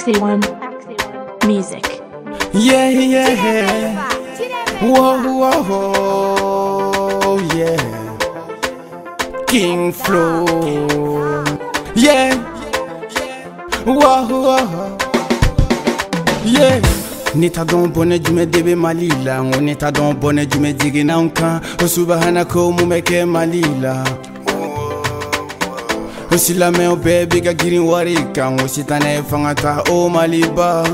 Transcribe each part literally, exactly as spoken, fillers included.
Axie One Music. Yeah, yeah. Whoa, whoa, whoa, yeah. King Flow. Yeah. Whoa, whoa. Yeah. Nita don bone jume debe malila. Nita don bone jume digi na unka. Osubahana ko mumeke malila. Osila me o baby ga girin wari kan. Ositane fangata o maliba.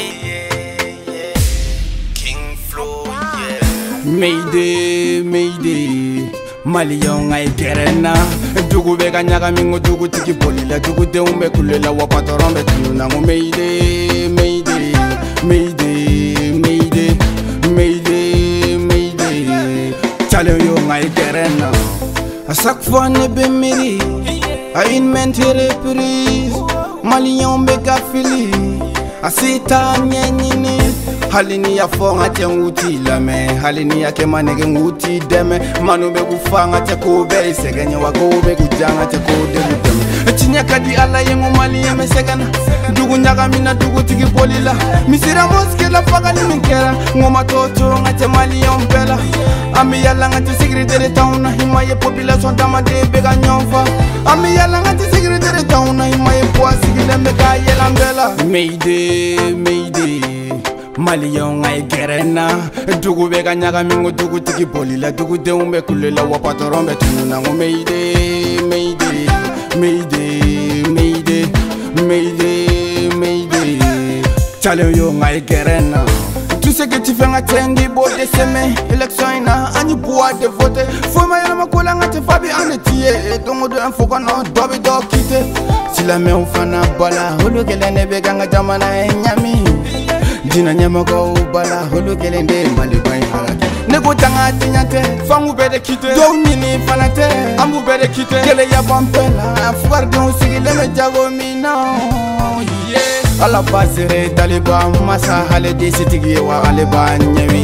Mayday, Mayday, Malion ay kerena. Dugu bega nyaga mingo dugu tiki bolila. Dugu de umbe kulela wapatoron be tununa ngo Mayday, Mayday, Mayday, Mayday, Mayday, Mayday. Chale yo ngay kerena. A chaque fois ne be miri, a une mente reprise. Malion bega fili, a sita nyenyini. Halini ya fonga te nguti lame, halini ya kema nege nguti deme. Manu be kufanga te kobe, segenye wako be kujanga te kode deme. Chinya kadi ala yengu mali ya mesegana. Dugu nyaga mina dugu tiki polila. Misira moske la faga ni minkera. Ngoma toto ngate mali ya umpela. Ami yala ngate secretary town na hima ye population dama de bega nyonfa. Ami yala ngate secretary town na hima ye poa sigile mega yela mbela. Mayday, Mayday. Malion ay kerena. Dugu bega nyaga mingo dugu tiki bolila. Dugu de umbe kulela wapatoron be tununa ngo Mayday, Mayday, Mayday, Mayday, Mayday, Mayday. Chale yo ngay kerena. Tout ce que tu fais nga tendi bo de seme. Election ina ani bois de voter. Faut ma yala makola nga te fabi ane tiye. Dongo de info kono dobi do kite. Si la me ufana bala. Hulu gelene bega nga jamana enyami. Dina nyama go bala holo gelende malibay halaki. Nego tanga tinyate fangu bede kite. Do nini fanate ambu bede kite. Gele ya bampela fuar don sigile me jago mina. Yeah. Ala basere taliba masa hale de sitigi wa ale ba nyemi.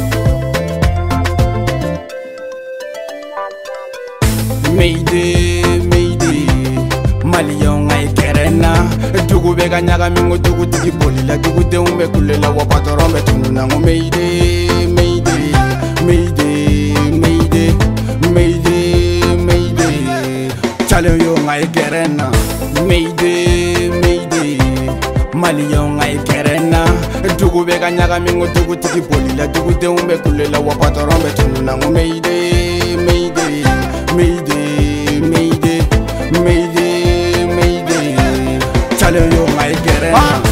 Mayday, Mayday, Malion ay kerena. Dugu bega nyaga mingo dugu tiki bolila. Dugu de umbe kulela wapatoron be tununa ngo Mayday, Mayday, Mayday, Mayday, Mayday, Mayday. Chale yo ngay kerena. Mayday, Mayday, Malion ay kerena. Dugu bega nyaga mingo dugu tiki bolila. Dugu de umbe kulela wapatoron be tununa ngo Mayday, Mayday, Mayday, Mayday, Mayday, Mayday. Chale yo ngay kerena.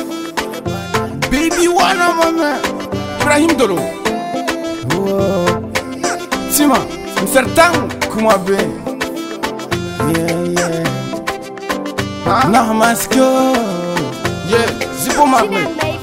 Baby wana mama Ibrahim Dolo. Sima msertang kuma be. Yeah yeah. Nah masko. Yeah zipo magbe.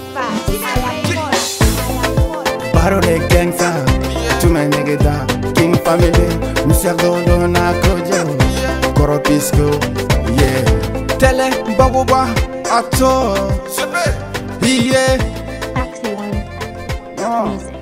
Baro de gangsta. Tume negeda King family. Mister Dodo na kojo. Koropisco. Yeah. Tele babuba ato. Yeah. Axie One Music.